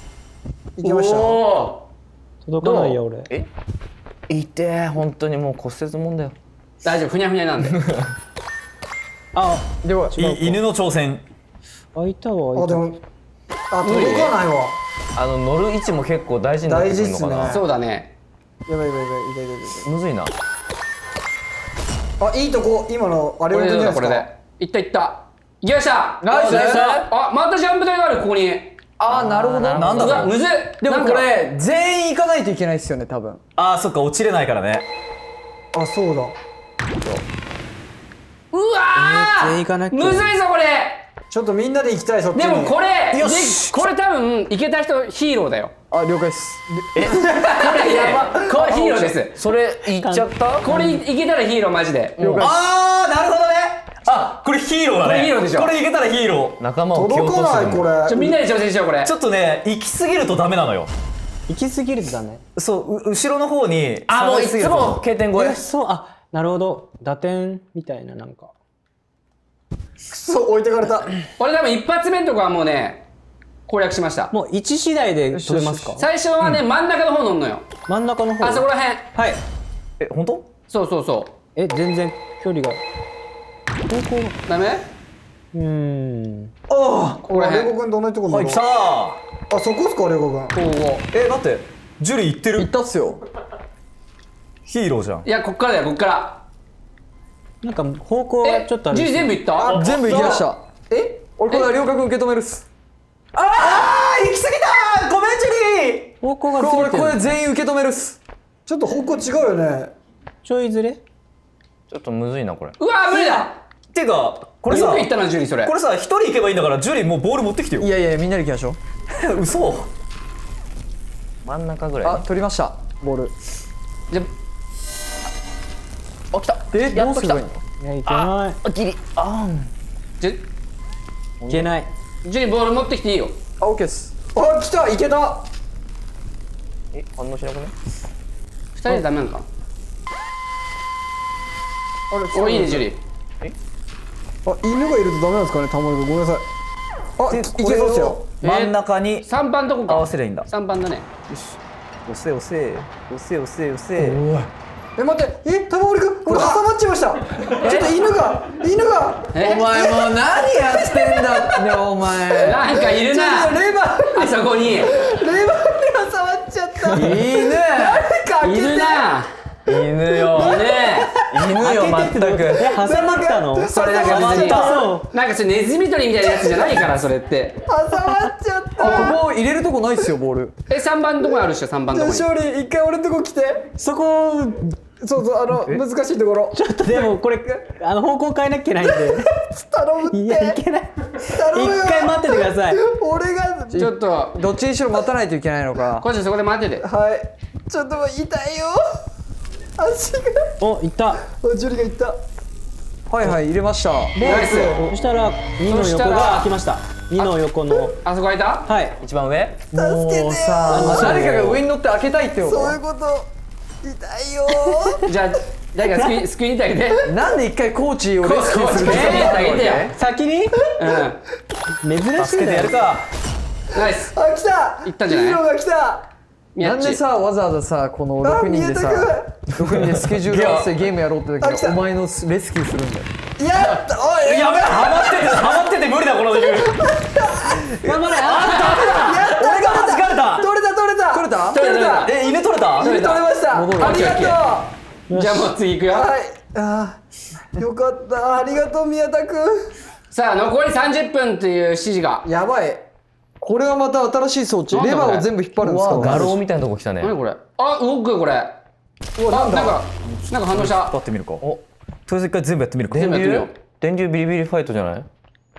S1: 行きました。
S4: お
S3: 届かないよ俺。
S2: えいてー、本当にもう骨折もんだよ。
S4: 大丈夫、ふにゃふにゃなんで。
S3: あ、
S6: では、
S2: い犬の挑戦。
S3: あいたわ。
S1: あ、でも、あ、届かないわ。
S2: あの乗る位置も結構大事になってくるのかな。
S1: 大事っすね
S4: そうだね。
S1: やばいやばいやばい、痛い痛い痛い
S2: むずいな。
S1: あ、いいとこ、今のあれを
S4: これで
S1: くんじゃないですか。
S4: これで。いったいった。いきました。
S6: ナイス。
S4: あ、またジャンプ台があるここに。
S6: あー、なるほど。
S2: なんだろう。
S4: うわむずっ。
S6: でも
S4: なんか
S6: これ全員行かないといけないですよね、多分。
S2: あー、そっか、落ちれないからね。
S1: あ、そうだ。
S4: うわー、
S3: 全員行かなきゃ
S4: むずいぞこれ。
S1: ちょっとみんなで行きたい、そっちに。
S4: でもこれ、
S2: よし
S4: でこれ多分いけた人ヒーローだよ。
S6: あ、了解です。
S4: これね、これヒーローです。
S2: それいっちゃった？
S4: これいけたらヒーローマジで。
S6: 了解です。
S2: あー、なるほどね。あ、これヒーローだね。
S4: これヒーローでしょ
S2: これいけたらヒーロー。仲間を蹴落
S1: 届かない、
S2: とする。
S1: これ。
S4: ちょみんなで挑戦しようこれ。
S2: ちょっとね、行き過ぎるとダメなのよ。
S3: 行き過ぎるとダメ。
S2: そう、う後ろの方に。
S4: あ、もういつも
S2: K 点超え。
S3: そう、あ、なるほど。打点みたいななんか。
S1: くそ、置いてかれた。
S4: 俺多分一発目のとこはもうね攻略しました。
S3: もう位置次第で取れますか？
S4: 最初はね、真ん中の方乗んのよ。
S3: 真ん中の方。
S4: あそこら辺。
S3: はい。
S2: え、本当？
S4: そうそうそ
S3: え、全然距離が。方向が。
S4: う。ダメ？
S3: うーん。
S1: ああ、
S4: ここら辺
S1: レゴ君どんなとこ
S2: はい、来たー。
S1: あ、そこっすか、レゴ君。
S4: こう。
S2: え、待って。ジュリー行ってる。
S6: 行ったっすよ。
S2: ヒーローじゃん。
S4: いやこっからだよこっから。
S3: なんか方向が
S4: え、
S3: ちょっとある。
S4: ジュリ全部いった？
S6: 全部行きました。え、俺これは両角受け止めるっす。
S2: あー、行き過ぎたー。ごめん、ジュリー。
S3: 方向がず
S6: これ
S3: れてる。
S6: これ全員受け止めるっす。
S1: ちょっと方向違うよね。
S3: ちょいずれ？
S2: ちょっとむずいな、これ。
S4: うわ無理だ。
S2: てか、これさ、
S4: よくいったなジュリそれ。
S2: これさ、一人行けばいいんだから、ジュリーもうボール持ってきてよ
S6: い。やいや、みんなで行きましょう。
S2: 嘘。真ん中ぐらい。
S6: あ、取りました。ボール。
S4: じゃ
S2: あ、来た。
S6: え、
S2: やっと来た。
S6: どうすればいいの？
S3: いや、いけな
S2: あ、ギリ。あ
S4: じゃ
S3: い。いけない。
S4: ジュリボール持ってきていいよ。
S6: あ、オッケーっす。
S1: あ、来た、いけた。
S2: ー。え、反応しなくね。
S4: 二人でダメなのか。
S1: あれ、
S4: おいいねジュリ。
S1: あ、犬がいるとダメなんですかね、たまに。ごめんなさい。あ、いけそうっすよ。
S2: 真ん中に
S4: 三番どこか。
S2: 合わせりゃいいんだ。
S4: 三番だね。
S2: 押せ押せ押せ押せ押せ。
S1: え、待って、え、玉森君、俺挟まっちゃいました。ちょっと犬が、犬が。
S4: え
S6: お前もう何やってんだってお前。
S4: なんかいるな。
S1: レバー、
S4: あそこに。
S1: レバーに挟まっちゃった。
S6: いいね。
S1: 誰か開けて。
S4: いるな。
S2: 犬よ。
S4: ね
S2: 犬よ、まったく。
S3: え、挟まったの？
S4: それだから別に
S3: そう。
S4: なんかそれネズミ捕りみたいなやつじゃないからそれって。
S1: 挟まっちゃった。
S6: あ、ここ入れるとこないっすよ、ボール。
S4: え三番どこにあるっしょ三番どこに。
S1: 勝利、一回俺のとこ来て。
S3: そこ、
S1: そうそう、あの、難しいところ。
S3: ちょっとでもこれ、あの方向変えなきゃいけないんで。
S1: 頼むって。
S3: いや、いけない。
S1: 頼むよ。
S3: 一回待っててください。
S1: 俺が、
S4: ちょっと
S6: どっちにしろ待たないといけないのか。
S4: コーチそこで待ってて。
S1: はい。ちょっと痛いよ。足が。
S3: お、いった。
S1: あ、ジュリがいった。
S6: はいはい、入れました。
S4: ナイス。
S3: そしたらにの横が開きました。にの横の。
S4: あそこ開いた？
S3: はい。
S2: 一番上。
S1: 助けてよ。
S6: あ、誰かが上に乗って開けたいってこ
S1: そういうこと。痛いよ。
S4: じゃあ誰か救い救いに行ってあげて。
S6: と？なんで一回コーチをレスキューする
S4: コーチ
S6: 時間があるわ
S4: えーいや
S6: け？
S3: 先に
S4: うん。
S3: 珍しい
S2: 助け
S3: んだよ。
S2: てやるか。
S4: ナイス。
S1: あ、来た。
S4: 行ったんじゃない
S1: ヒーローが来た。
S4: 宮地。
S6: なんでさ、わざわざさ、このろくにんでさ、ろくにんでスケジュール合わせてゲームやろうって時にお前のレスキューするんだよ。
S1: やった。おい。
S2: やべえ、ハマってて、ハマってて無理だ、この犬。
S3: 頑張れ。
S1: やった。
S2: 俺が弾かれた。
S1: 取れた取れた。
S6: 取れた？
S1: 取れた。
S2: え、犬取れた。
S1: 取れました。
S6: 戻る
S1: ありがとう。
S4: じゃあもう次行くよ。
S1: はい。あー、よかった。ありがとう宮田くん。
S4: さあ残りさんじゅっぷんという指示が。
S1: やばい。
S6: これはまた新しい装置。レ
S4: なんだこれ
S6: バーを全部引っ張るんですか？
S2: 画廊みたいなとこ来たね。
S4: 何これ？あ動くよこれ。あなんかなんか反応した。
S2: 引っ張ってみるか。お、とりあえず一回全部やってみるか。
S4: 全部やってみよう。
S2: 電流ビリビリファイトじゃない？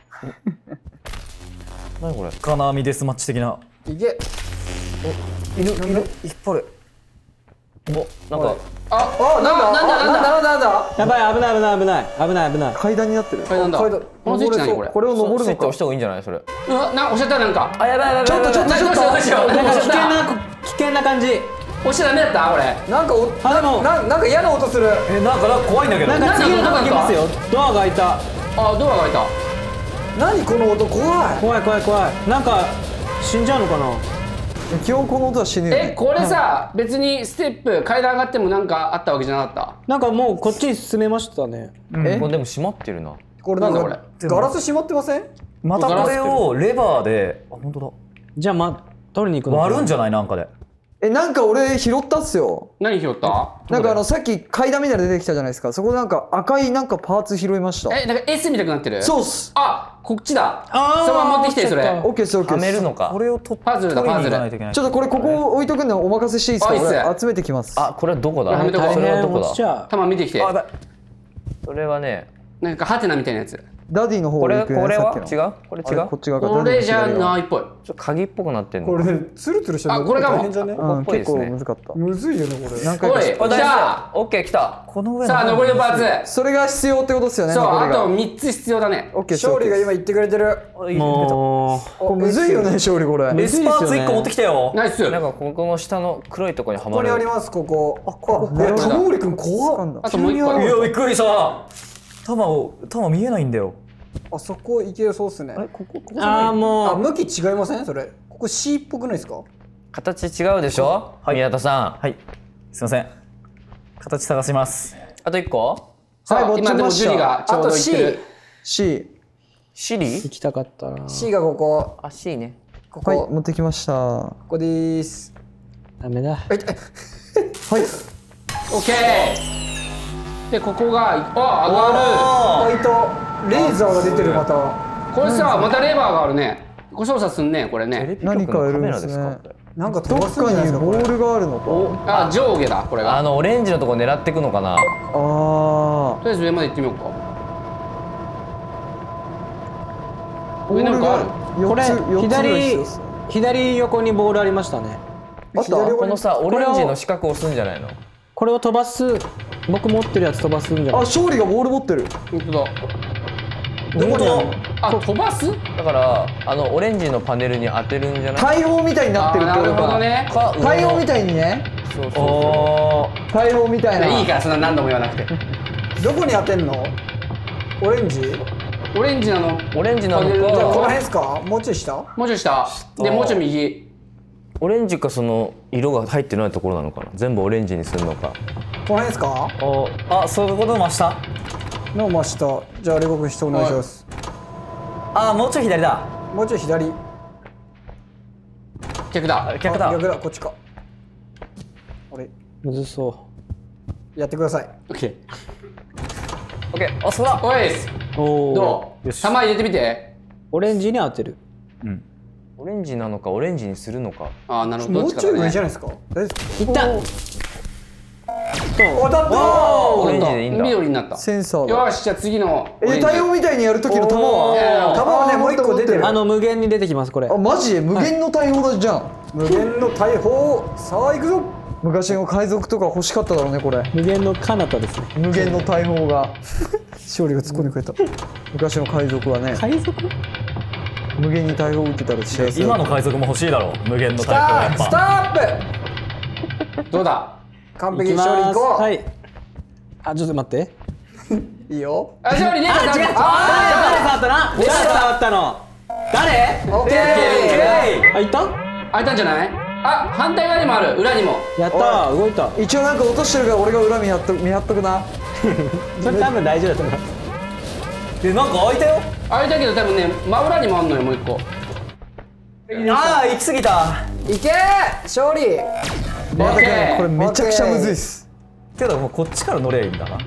S2: 何これ？金網デスマッチ的な。
S1: いけ。
S2: 犬犬引っ張る。お、なんか
S4: あ
S1: あ、なんだ
S4: なんだなんだ
S1: なんだなんだ。
S3: やばい、危ない危ない危ない危ない危ない。
S6: 階段になってる。
S4: これなんだ。
S1: 階段
S4: このスイッチ何これ？
S6: これを登るのか
S2: スイッチ押し。た方がいいんじゃないそれ。
S4: うわな押しちゃったなんか。
S2: あ、やばいやばい。
S6: ちょっとちょっとちょっと。
S4: どうしようどうしよう。
S3: なんか危険
S4: 押しちゃっ
S3: な危険な感じ。
S4: た。押しちゃダメだったこれ。
S1: なんかお、
S3: あでも
S1: ななんか嫌な音する。
S2: え、なんかなんか怖いんだけど。
S3: なんか次のとこ行きますよ。ドアが開いた。
S4: あドアが開いた。
S1: 何この音怖い。
S3: 怖い怖い怖い。なんか死んじゃうのかな。
S6: 基本この音は死ぬよね。
S4: えこれさ別にステップ階段上がってもなんかあったわけじゃなかった？
S3: なんかもうこっちに進めましたね。
S2: えこれでも閉まってるな。
S1: これなんかガラス閉まってません？
S2: またこれをレバーで、あ本当だ。
S3: じゃあま取りに行くの。
S2: 割るんじゃないなんかで。
S6: えなんか俺拾ったっすよ。
S4: 何拾った？
S6: なんかあのさっき階段みたいなの出てきたじゃないですか。そこでなんか赤いなんかパーツ拾いました。
S4: えなんか S みたくなってる？
S6: そうっす。
S4: あこっちだ。そのまま持ってきてそれ。
S6: オッケーっすオッケーっす。
S2: はめるのか。これをと
S4: パズルだパズル。
S6: ちょっとこれここ置いとくんでお任せしていいですか？俺集めてきます。
S2: あこれはどこだ？
S4: はめとこう。
S2: それはどこだ？
S4: 玉見てきて。
S2: それはね
S4: なんかハテナみたいなやつ。
S6: ダディの方
S2: これ
S6: 行くね。
S2: これは
S6: さっきの
S2: 違う？これ違う？
S6: こっち側
S4: これじゃないっぽい。
S2: ちょっと鍵っぽくなってんの。
S1: これツルツルしてるの
S4: あこれかも
S1: 大変じゃね？
S6: うん結構難かった。
S1: むずいよねこれ。
S6: 何回
S4: おい
S6: か
S4: 来た。
S2: オッケー来た。この上
S4: さあ残りのパーツ。
S6: それが必要ってことですよね。
S4: そう
S6: 残りが
S4: あとみっつ必要だね。
S6: オッケー。
S1: 勝利が今言ってくれてる。
S3: もう
S6: これむずいよね勝利これ。
S2: エスパーツいっこ持ってきたよ。
S4: ナイス。
S2: なんかここの下の黒いところには
S1: ここ
S2: まる。
S1: にありますここ。あここ。え玉森くん怖っ。
S4: あともう一個。
S2: いやびっくりした。玉を玉見えないんだよ。
S1: あそこ行けそうっすね。
S2: ここここ
S3: あーも
S1: あ
S3: う
S1: 向き違いませんそれ？ここ C っぽくないですか？
S2: 形違うでしょ？宮田さん。はい。すいません。形探します。あといっこ？
S4: さあ
S6: はい
S4: 今でもジュリがちょうどいってる。
S6: C。
S2: シリ？
S3: 行きたかったな。
S1: C がここ。
S2: あ C ね。
S1: こ
S6: はい
S1: こ。
S6: 持ってきました。は
S1: ここでーす。
S3: ダメだ。
S1: はい。
S6: い。
S4: オッケー。でここがあ上がる。
S1: ホワイトレーザーが出てるまた。
S4: これさまたレバーがあるね。これ操作すんねこれね。
S6: 何かやるんですね。
S1: なんか
S6: どっ
S1: 飛ばすんじゃない
S6: かにボ
S1: ですかこれ。
S6: ールがあるのか。
S4: あ上下だこれが。
S2: あのオレンジのとこ狙ってくのかな。
S6: あ
S4: とりあえず上まで行ってみようか。
S6: あ。
S4: 上なんかある？
S3: これ
S6: 四つ四つぐらい必要
S3: 左
S6: っす。
S3: 左横にボールありましたね。
S6: あった？
S2: このさオレンジの四角を押すんじゃないの？
S3: これを飛ばす。僕持ってるやつ飛ばすんじゃ
S6: あ
S3: ない？
S6: 勝利がボール持ってる。
S4: 本当だ。
S1: どこにあるの？
S4: あ飛ばす？
S2: だからあのオレンジのパネルに当てるんじゃない？
S6: 大砲みたいになってるってこと
S4: あなるほど
S6: か。
S4: ね。
S2: か
S6: 大砲みたいにね。
S2: そうそうそう。
S6: 大砲みたいな。
S4: いいからそんな何度も言わなくて。
S1: どこに当てんの？オレンジ？
S4: オレンジなの。
S2: オレンジなの
S4: パネルじゃあ
S1: じゃあこの
S2: か
S1: 辺ですか？もうちょい下？
S4: もうちょい下。でもうちょい右。
S2: オレンジかその色が入ってないところなのかな。全部オレンジにするのか。
S1: この辺ですか？
S2: あそういうこと真下。
S1: の真下。じゃあレゴ君人お願いします。
S2: あもうちょい左だ。
S1: もうちょい左。
S4: 逆だ。
S2: 逆だ。
S1: あ逆だこっちか。あれ
S3: むずそ
S1: やってください。
S4: オッケー。
S2: オッケー。あそうだ。
S4: おいです。
S3: う。おお。
S4: どう？球入れてみて。
S3: オレンジに当てる。
S2: オレンジなのかオレンジにするのか。
S4: あなるほど。
S1: もうちょい上じゃ
S4: ない。
S1: ないですか？大丈夫です
S3: いった。
S1: か？当たった
S2: オレンジでいいんだ。
S4: 緑になった。
S6: センサーが。
S4: よしじゃあ次の。
S6: え大砲みたいにやる時の弾
S1: お
S6: は？
S1: ー弾はねもう一個出てる。
S3: あの無限に出てきますこれ。
S6: あマジで無限の大砲だじゃん。
S1: 無限の大砲。さあ行くぞ。
S6: 昔の海賊とか欲しかっただろうねこれ。
S3: 無限の彼方ですね。
S6: 無限の大砲が。
S1: 勝利が突っ込んでくれた。
S6: 昔の海賊はね
S3: 海賊？
S6: 無限に大砲撃ってたら幸せだ。
S2: 今の海賊も欲しいだろう。無限の
S1: ス
S2: タイプ
S1: タ
S2: はやっ
S1: ーストップ。
S4: どうだ。
S1: 完璧
S3: 行きます
S1: 勝利行こう。
S3: はい。あちょっと待って。
S1: いいよ。
S4: あ勝利ね。
S3: あ違う。誰触ったな？誰触ったの？誰？
S1: オッケー。
S3: あいった？
S4: 開いたんじゃない？あ反対側にもある。裏にも。
S3: やったー動いた。
S6: 一応なんか落としてるから俺が裏見張っと見張っとくな。
S3: それ多分大丈夫だと思います。
S2: えなんか開いたよ。
S4: 開いたけど多分ね真裏にもあんのよもう一個。
S2: ああ行き過ぎた。
S1: いけー勝利。
S6: 宮田君
S4: オッケー
S6: これめちゃくちゃむずいっす。
S2: けどもうこっちから乗ればいいんだな。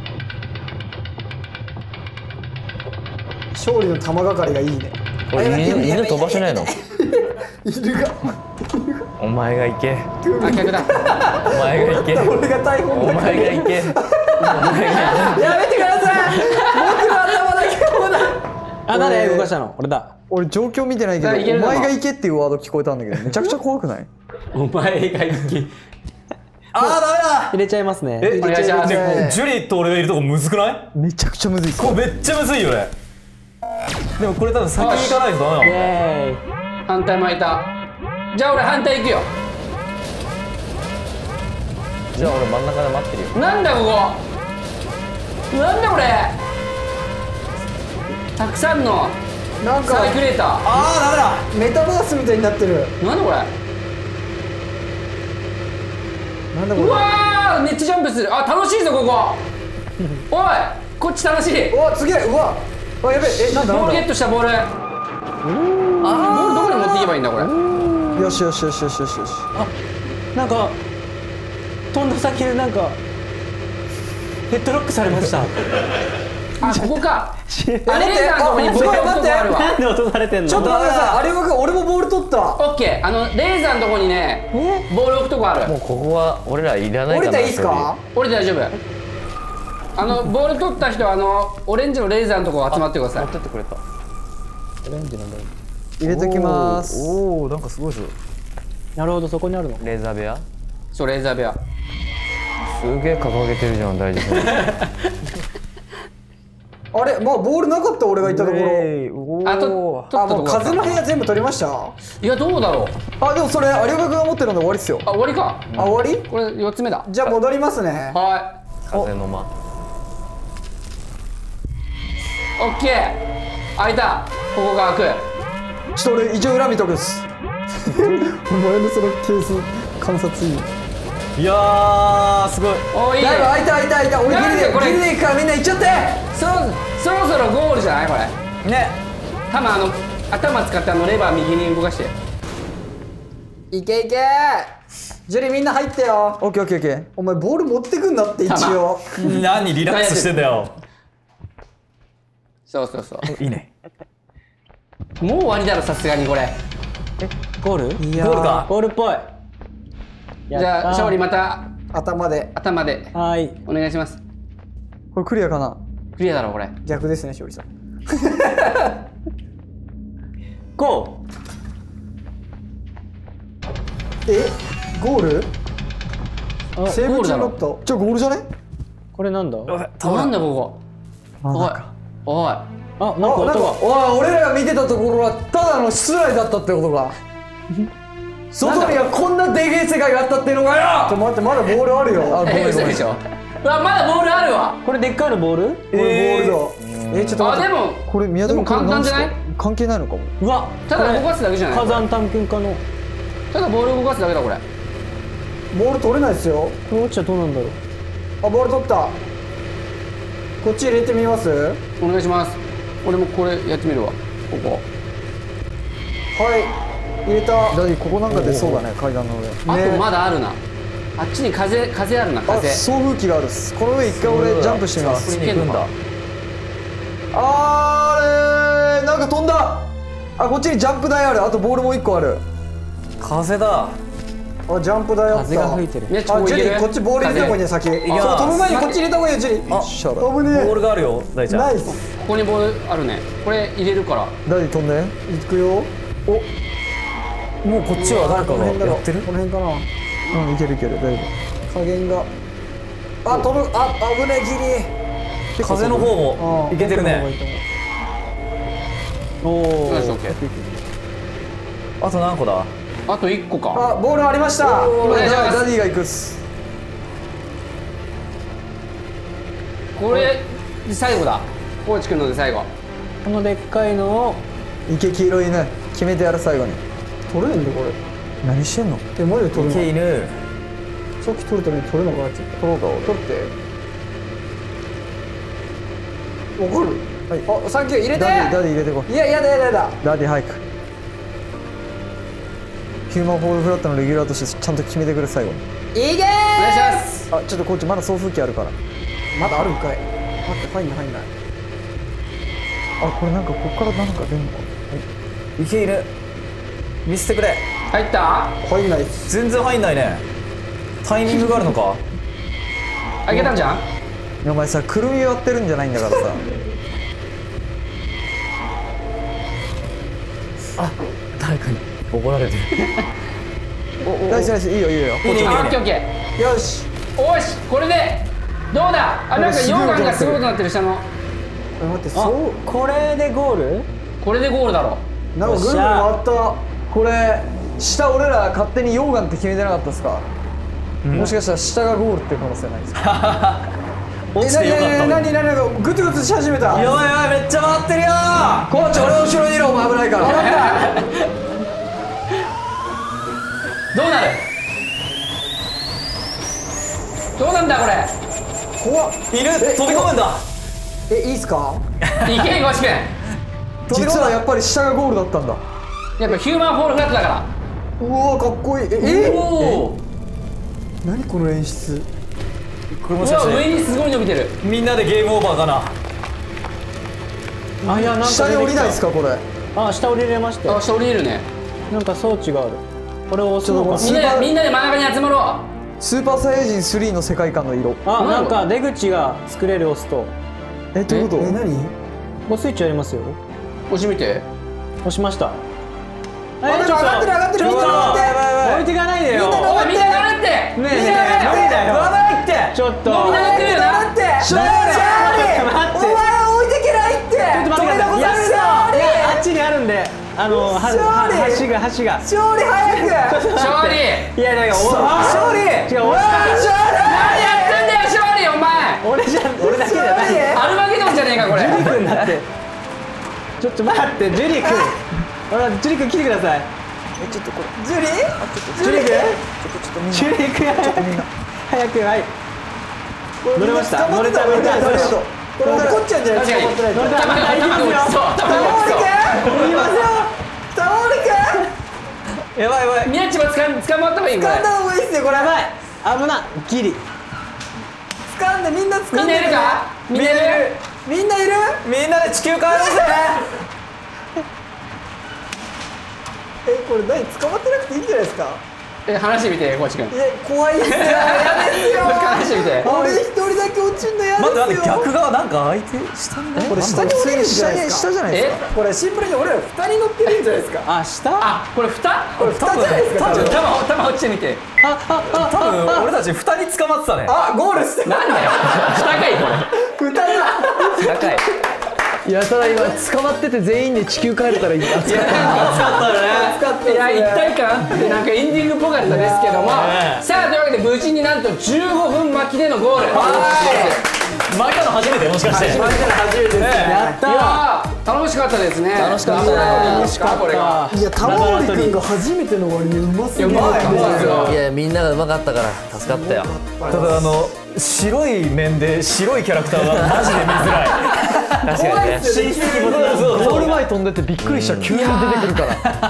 S1: 勝利の玉がかりがいいね。
S2: これ犬犬飛ばせないの？
S1: 犬が。
S2: お前が行け。
S4: あ逆だ。
S2: お前が行け。
S1: 俺が大砲
S2: お前が行け。
S1: やめてください。僕の頭だけこうだ。
S3: あ誰動かしたの？俺だ。
S6: 俺状況見てないけど
S4: あいけるの
S6: お前が行けっていうワード聞こえたんだけどめちゃくちゃ怖くない？
S3: お前が行き。
S2: ああダメだ。
S3: 入れちゃいますね。
S2: え
S4: お願いします。
S2: ねジュリと俺がいるとこむずくない？
S6: めちゃくちゃむずいっす。
S2: これめっちゃむずいよね。でもこれ多分先に行かないとダメなの。
S3: イエーイ。
S4: 反対巻いた。じゃあ俺反対行くよ。
S2: じゃあ俺真ん中で待ってるよ。
S4: なんだここ。なんだこれ。たくさんの
S1: なんか
S4: サイクレーター。
S2: ああダメだ。
S1: メタバースみたいになってる。
S4: なんだこれ。
S1: なんだこれ。
S4: うわーめっちゃジャンプする。あ楽しいぞここおいこっち楽しい。
S1: うわ、すげえ。うわあ、やべえ。え、なんだなんだ。
S4: ボールゲットしたボール。あボールどこに持っていけばいいんだこれ。
S1: よしよしよしよしよしよし。
S3: なんか飛んだ先でなんかヘッドロックされました。
S4: あここか。あレーザーのとこにボール置くとこあるわ。
S3: なんで落とされてんの。
S1: ちょっと待ってください。有馬君、俺もボール取った。
S4: オッケー。あのレーザーのとこにねボール置くとこある。
S2: もうここは俺らいらないかな。
S1: 降りていいですか。
S4: 俺大丈夫。あのボール取った人はあのオレンジのレーザーのとこ集まってください。
S2: 持ってってくれた。
S3: オレンジのレン
S1: 入れときます。
S2: おおなんかすごいぞ。
S3: なるほど、そこにあるの。
S2: レーザー部屋。
S4: そうレーザー部屋。
S2: すげえ掲げてるじゃん大丈夫。
S1: あれ、まあボールなかった俺が行ったところ。
S4: あと
S1: あ、もう風の部屋全部取りました。
S4: いやどうだろう。
S1: あ、でもそれ有馬君が持ってるので終わりっすよ。
S4: あ終わりか。
S1: あ、終わり。
S4: これよっつめだ。
S1: じゃあ戻りますね。
S4: は
S2: 風の間。
S4: いオッケー。開いた。ここが開く。
S1: ちょっと俺一応裏見とくっす。お前のそのケース観察いい。
S2: いやーすごい。
S4: おいいね。
S1: だいぶ開いた開いた開いた。俺ギリで
S4: これ
S1: ギリでいくからみんな行っちゃって。
S4: そろそろそろゴールじゃないこれ。
S1: ね。
S4: たまあの頭使ってあのレバー右に動かして。
S1: いけいけ。ジュリみんな入ってよ。オッケーオッケーオッケー。お前ボール持ってくんなって一応。
S2: 何リラックスしてんだよ。
S4: そうそうそう。
S2: いいね。
S4: もう終わりだろさすがにこれ。
S3: ゴール。
S1: いや
S2: ゴールか。
S3: ゴールっぽい。
S4: じゃあ勝利また
S1: 頭で。
S4: 頭で
S3: はい。
S4: お願いします。
S1: これクリアかな。
S4: クリアだろこれ。
S1: 逆ですね、勝利さん。
S3: ゴ
S1: え、ゴール？
S3: ー。あ、
S1: セーブ中
S4: ゴールだろ
S1: ノット。ちょ、ゴールじゃね？
S3: これなんだ。
S4: なんだここ。おいおい。
S3: あ、なんか
S1: あ、
S3: 音が。
S1: なんか、おい、俺らが見てたところはただの室内だったってことか。外にはこんなでけえ世界があったっていうのがよ。ちょ、待って、まだボールあるよ。あ、ごめんごめん。
S4: え嘘でしょ。うわまだボールあるわ。
S3: これでっかいのボール？
S1: これボールだ。え、ちょっと待って。
S4: あでも
S1: これ宮
S4: でも
S1: 崎君
S4: 簡単じゃない？
S1: 関係ないのかも。
S3: うわ、
S4: ただ動かすだけじゃない。
S3: 火山探検家の。
S4: ただボール動かすだけだこれ。
S1: ボール取れないですよ。
S3: これ落ちたらどうなんだろう。
S1: あ、ボール取った。こっち入れてみます？
S4: お願いします。俺もこれやってみるわ。ここ。
S1: はい、入れた。ダディ、ここなんか出そうだね、階段の上。
S4: あとまだあるな。あっちに風風あるな
S1: あ、
S4: 風。
S1: 送風機があるっす。この上一回俺ジャンプしてみます。
S4: いけんのか。
S1: あれー、なんか飛んだ。あ、こっちにジャンプ台ある。あとボールも一個ある。
S2: 風だ。
S1: あ、ジャンプ台あった。
S3: 風が吹いてる。
S4: ねち
S1: あ、
S4: ょいける。
S1: ジュリこっちボール入れた方がいいね、先。そう、
S2: きます
S1: 飛ぶ前にこっち入れた方がいいよ、ジュリ。
S2: あ
S1: 危ね
S2: ボールがあるよ大
S1: え。
S2: ちゃん。
S1: ナイス。
S4: ここにボールあるね。これ入れるから。
S1: ダディ飛んで。行くよ。お、
S2: もうこっちは誰かが
S1: この辺だろ
S2: やってる。
S1: この辺かな。うん、いけるいける、大丈夫。加減が。あ、飛ぶ。あ、危ねえ、ギリ。
S2: 風の方もいけてるね。
S3: おお。
S4: よしオッケー。
S2: あと何個だ。
S4: あといっこか。
S1: あ、ボールありました。
S4: お願いします
S1: ダディが行くっす。
S4: これ最後だ。コーチ君ので最後。
S3: このでっかいのを。
S1: いけ、黄色いね。決めてやる、最後に。取れないんだこれ。何してんの？え、マジで取れない。
S2: 犬。
S1: さっき取れたのに取れなくなっちゃった。取ろうか。取って。わかる？はい。あ、サンキュー、入れて。ダディ、ダディ入れてこい。いや、やだやだやだ。ダディ早く。ヒューマンフォールフラットのレギュラーとしてちゃんと決めてくれ、最後に。
S4: お願い
S1: いけー。
S4: します。
S1: あ、ちょっとこっちまだ送風機あるから。まだあるんかい。待って、入んない入んない。あ、これなんかこっからなんか出んのか。
S2: いけ犬。見せてくれ。
S4: 入った？
S1: 入んないっす。
S2: 全然入んないね。タイミングがあるのか。
S4: あげたんじゃん？
S1: いや、お前さ、くるみ割ってるんじゃないんだからさ。
S2: あ、誰かに怒られてる。
S1: 大丈夫です。いいよいいよ。
S2: いいねいいね
S4: あオッケーオッケー。
S1: よし。
S4: おしこれでどうだ。あ、なんか溶岩がすごくなってる下の。
S1: え、待って、
S3: あ
S1: そう。、
S3: これでゴール？
S4: これでゴールだろ。
S1: なんかぐるぐる回った。これ下俺ら勝手に溶岩って決めてなかったですか、うん、もしかしたら下がゴールっていう可能性ないですか
S2: 落ちてよかった。
S1: え、なになになにグツグツし始めた。
S2: やばいやばい、めっちゃ回ってるよー。
S1: コーチ、俺の後ろにいる。お前危ないから。
S4: どうなる？ どうなんだこれ。
S1: 怖っ。
S2: いる飛び込むんだ。
S1: え、いいっすか？
S4: いけゴシ君。
S1: 実はやっぱり下がゴールだったんだ。
S4: やっぱヒューマンフォールフラットだから。
S1: うわーかっこいい。え
S4: おお。
S1: 何この演出。
S2: これもしかして
S4: 上にすごい伸びてる。
S2: みんなでゲームオーバーかな。
S3: あ、いや、なんか
S1: 下に降りないですかこれ。
S3: あ、下降りれましたよ。
S4: あ、下降りれるね。
S3: なんか装置がある。これを押すのか。
S4: みんなでみんなで真ん中に集まろ
S1: スーパーサイヤ人スリーの世界観の色。
S3: あ、なんか出口が作れる押すと。
S1: え、どういうこと？え、何？
S3: もうスイッチありますよ。
S4: う。押してみて。
S3: 押しました。
S1: あ、上がってる上がってる。みんな上がって。
S3: 置いていかないでよ。
S4: おいみんな上がって。
S3: ねえねえ、無理だよ。
S2: やばいって。
S3: ちょっと。
S4: みんな上がってるよな。
S1: シャーリー、お前置いてけないって。
S3: ちょっと待ってください。いや、あっちにあるんで。あの、は、は、橋が、橋が。
S1: 勝利早く。
S4: 勝利。
S3: いや、だから、
S1: 勝利。
S3: 違う、押し方。
S4: 何やってんだよ勝利お前。
S3: 俺じゃ、俺だけじゃない。
S4: アルマゲドンじゃねえかこれ。
S3: ジュリ君だって。ちょっと待って、ジュリ君。ほら、ジュリ君来てください。
S1: え、ちょっとこれ。ジュリ？
S3: ジュリ君。
S1: ちょっとちょっとみんな。
S3: ジュリ君、早く。早く、はい。乗れました。乗れた、乗れた、乗れた。
S1: これ怒っちゃうんじゃないですか。
S3: 乗れた、
S4: 頭が頭が落ちそう。頭が落ちそう。
S1: いきますよ。タモリ君。
S3: やばいやばい。
S4: 宮地もつかん捕まった方がいいこれ。
S1: 掴んだ方がいいっすよこれ。
S3: やばい。危な。ギリ。
S1: 掴んでみんな掴んで。
S4: みんないるか？みんないる？
S1: みんないる？
S2: みんなで地球帰ろうぜ。
S1: え、これ何捕まってなくていいんじゃないですか？
S4: え、話してみてコーチ君。
S1: いや、怖いっすよ。やですよ。
S4: 話してみて。
S1: 俺一人だけ落ちんのやですよ。
S2: 待って待って、逆側なんか相手下に
S1: これ下に降りるんじゃないですか？下じゃないですか？これシンプルに俺ら二人乗ってるんじゃないですか？
S3: あ、下？
S4: あ、これ蓋？
S1: これ蓋じゃないですか？
S4: 多分球球落ちてみて。
S2: 多分俺たち二人捕まってたね。
S1: あ、ゴールして。
S4: なんだよ。蓋かいこれ。
S1: 蓋だ。
S2: 高い。
S6: いや、ただ今捕まってて全員で地球帰れたらいいな。
S4: いや、いや一体感あってなんかエンディングっぽかったですけども、さあというわけで無事になんとじゅうごふん巻きでのゴール。
S2: 巻いたの初めてもしかして。
S1: 初めてですね。
S3: やったー。
S4: いやー楽しかったですね。楽しかったね。楽しかったこれが。
S1: いや、玉森君が初めての割にうますぎる。
S4: いやうまい。
S5: いやみんながうまかったから助かったよ。
S2: ただあの白い面で白いキャラクターがマジで見づらい。
S5: 確かにね。
S2: 親戚も
S6: ゴール前飛んでてびっくりした。急に出てくるから。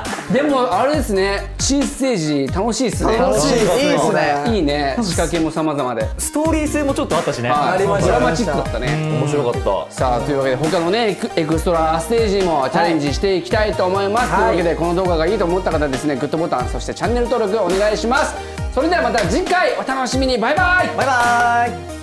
S4: でもあれですね、新ステージ楽しいですね。
S1: 楽しいですね。いいですね。
S4: いいね。仕掛けも様々で。
S2: ストーリー性もちょっとあったしね。
S4: ありました。ドラマチックだったね。
S2: 面白かった。
S4: さあというわけで他のねエクエクストラステージもチャレンジしていきたいと思います。というわけでこの動画がいいと思った方ですね、グッドボタンそしてチャンネル登録お願いします。それではまた次回お楽しみに。バイバイ。
S2: バイバイ。